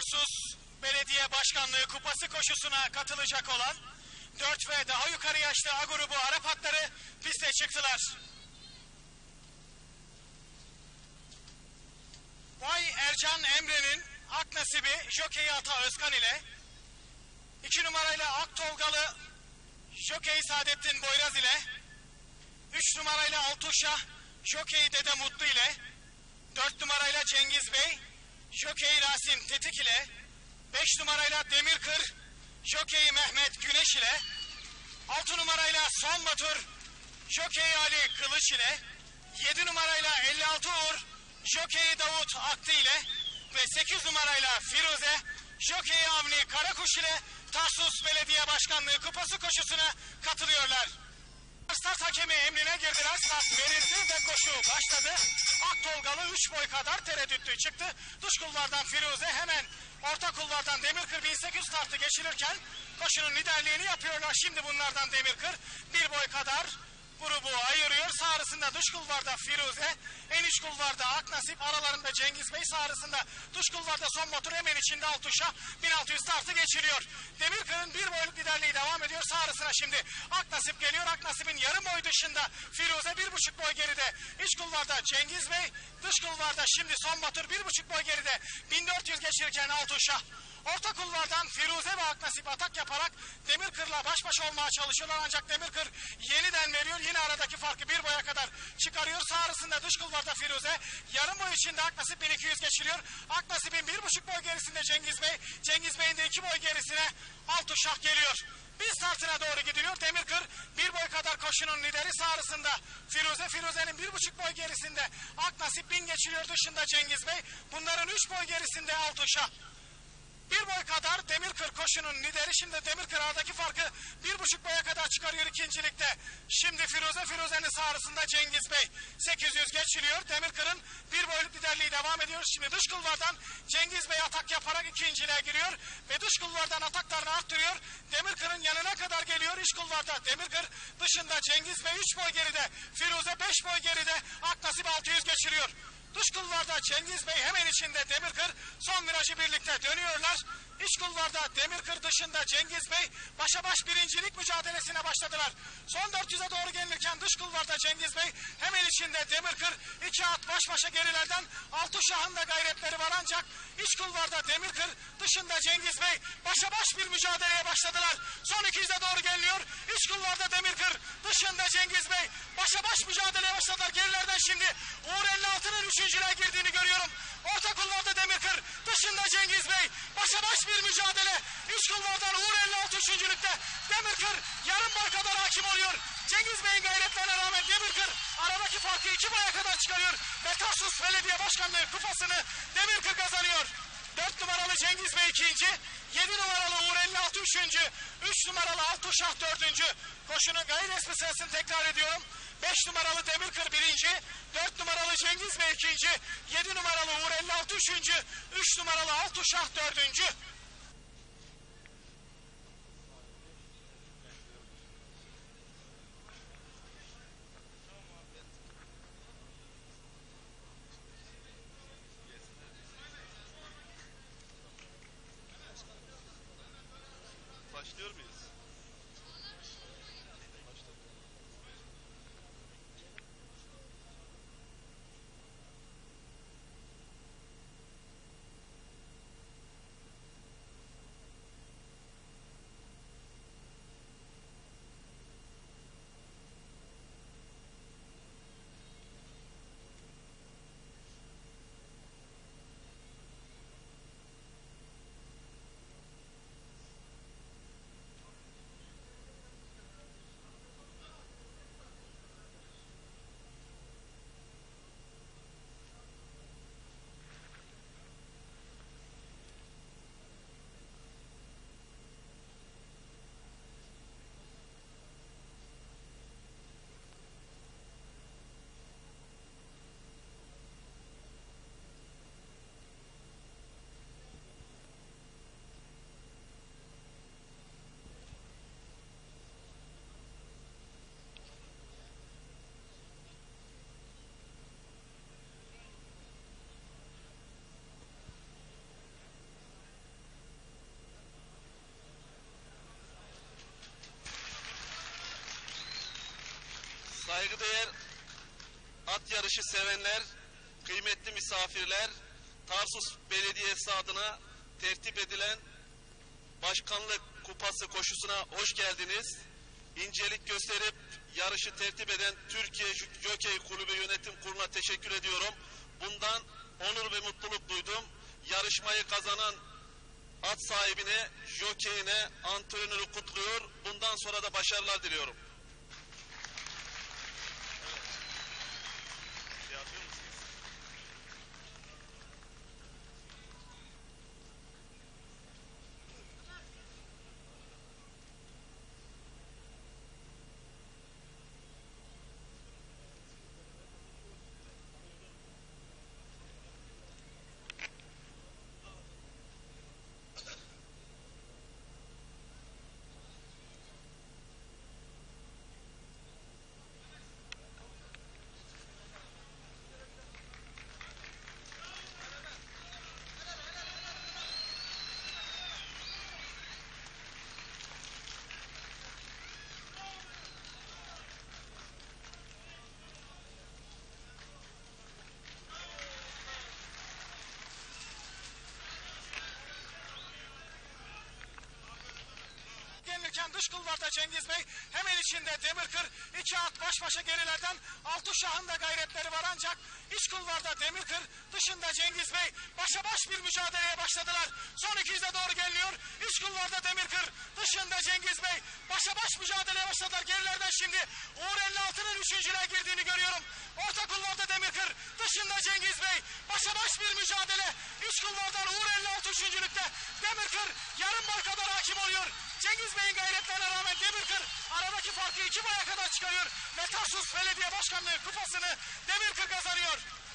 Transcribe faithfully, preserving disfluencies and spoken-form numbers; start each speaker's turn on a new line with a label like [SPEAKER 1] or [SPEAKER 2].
[SPEAKER 1] Tarsus Belediye Başkanlığı Kupası koşusuna katılacak olan dört ve daha yukarı yaşlı A grubu Arap atları piste çıktılar. Bay Ercan Emre'nin ak nasibi Jockey Ata Özkan ile iki numarayla Ak Tolgalı Jockey Saadettin Boyraz ile üç numarayla Altuşah Jockey Dede Mutlu ile dört numarayla Cengiz Bey Jockey Rasim Tetik ile beş numarayla Demirkır Jockey Mehmet Güneş ile altı numarayla Son Batur Jockey Ali Kılıç ile yedi numarayla elli altı Uğur Jockey Davut Aktı ile ve sekiz numarayla Firuze Jockey Avni Karakuş ile Tarsus Belediye Başkanlığı Kupası koşusuna katılıyorlar. Start hakemi emrine girdiler. Start verildi ve koşu başladı. Ak Tolgalı üç boy kadar tereddütlü çıktı. Dış kulvardan Firuze, hemen orta kulvardan Demirkır bin sekiz yüz startı geçirirken koşunun liderliğini yapıyorlar. Şimdi bunlardan Demirkır bir boy kadar grubu ayırıyor. Sağrısında dış kulvarda Firuze, en iç kulvarda Aknasip, aralarında Cengiz Bey, sağrısında dış kulvarda Son Batur, hemen içinde Altuşa bin altı yüz startı geçiriyor. Demirkır'ın bir boyluk liderliği devam ediyor. Sağrısına şimdi Aknasip geliyor. Aknasip'in yarım boy dışında Firuze, bir buçuk boy geride. İç kulvarda Cengiz Bey, dış kulvarda şimdi Son Batur bir buçuk boy geride. bin dört yüz geçirirken Altuşa. Orta kulvardan Firuze ve Aknasip atak yaparak Demirkır'la baş başa olmaya çalışıyorlar, ancak Demirkır yeniden veriyor. Yine aradaki farkı bir boya kadar çıkarıyor. Sağrısında dış kulvarda Firuze, yarım boy içinde Aknasip bin iki yüz geçiriyor. Aknasip'in bir buçuk boy gerisinde Cengiz Bey, Cengiz Bey'in de iki boy gerisine Altuşah geliyor. Bir startına doğru gidiliyor. Demirkır bir boy kadar koşunun lideri, sağrısında Firuze, Firuze'nin bir buçuk boy gerisinde Aknasip, bin geçiliyor dışında Cengiz Bey. Bunların üç boy gerisinde Altuşah. Bir boy kadar Demirkır koşunun lideri. Şimdi Demirkır aradaki farkı bir buçuk boya kadar çıkarıyor ikincilikte. Şimdi Firuze, Firuze'nin sağrısında Cengiz Bey, sekiz yüz geçiliyor. Demirkır'ın bir boyluk liderliği devam ediyor. Şimdi dış kulvardan Cengiz Bey atak yaparak ikinciliğe giriyor ve dış kulvardan ataklarını arttırıyor. Demirkır'ın yanına kadar geliyor. İç kulvarda Demirkır, dışında Cengiz Bey üç boy geride. Firuze beş boy geride. Aknasip altı yüz geçiriyor. Dış kulvarda Cengiz Bey, hemen içinde Demirkır, son virajı birlikte dönüyorlar. İç kulvarda Demirkır, dışında Cengiz Bey başa baş birincilik mücadelesine başladılar. Son dört yüze doğru gelirken dış kulvarda Cengiz Bey, hemen içinde Demirkır, iki at baş başa gerilerden Altuşah'ın da gayretleri var, ancak iç kulvarda Demirkır, dışında Cengiz Bey başa baş bir mücadeleye başladılar. Son iki yüze doğru geliniyor. İç kulvarda Demirkır, dışında Cengiz Bey başa baş mücadeleye başladılar. Gerilerden şimdi Uğur elli altının üçüncülüğe girdiğini görüyorum. Orta kulvarda Demirkır, dışında Cengiz Bey başa baş bir mücadele. İç kulvardan Uğur elli altı üçüncülükte. Demirkır yarım boy kadar hakim oluyor. Cengiz Bey'in gayretlerine rağmen Demirkır aradaki farkı iki boya kadar çıkarıyor ve Tarsus Belediye Başkanlığı kupasını Demirkır kazanıyor. dört numaralı Cengiz Bey ikinci, yedi numaralı Uğur elli altı üçüncü, üç numaralı Altuşah dördüncü. Koşunun gayri resmi sırasını tekrar ediyorum. beş numaralı Demirkır birinci, dört numaralı Cengiz Bey ikinci, yedi numaralı Uğur elli altı üçüncü, üç numaralı Altuşah dördüncü.
[SPEAKER 2] Başlıyor muyuz? at yarışı sevenler, kıymetli misafirler, Tarsus Belediyesi adına tertip edilen Başkanlık Kupası koşusuna hoş geldiniz. İncelik gösterip yarışı tertip eden Türkiye Jokey Kulübü Yönetim Kurulu'na teşekkür ediyorum. Bundan onur ve mutluluk duydum. Yarışmayı kazanan at sahibine, jokeyine, antrenörü kutluyor. Bundan sonra da başarılar diliyorum.
[SPEAKER 1] Dış kulvarda Cengiz Bey, hemen içinde Demirkır, iki at baş başa gerilerden Altuşah'ın da gayretleri var ancak iç kulvarda Demirkır, dışında Cengiz Bey başa baş bir mücadeleye başladılar. Son iki yüze doğru geliyor. İç kulvarda Demirkır, dışında Cengiz Bey başa baş mücadeleye başladılar. Gerilerden şimdi Uğur elli altının üçüncülüğe girdiğini görüyorum. Orta kulvarda Demirkır, dışında Cengiz Bey başa baş bir mücadele. İç kulvardan Uğur elli altı üçüncülükte. Demirkır yarım boy kadar hakim oluyor. Cengiz Bey'in gayretlerine rağmen Demirkır aradaki farkı iki boya kadar çıkarıyor. Ve Tarsus Belediye Başkanlığı kupasını Demirkır kazanıyor.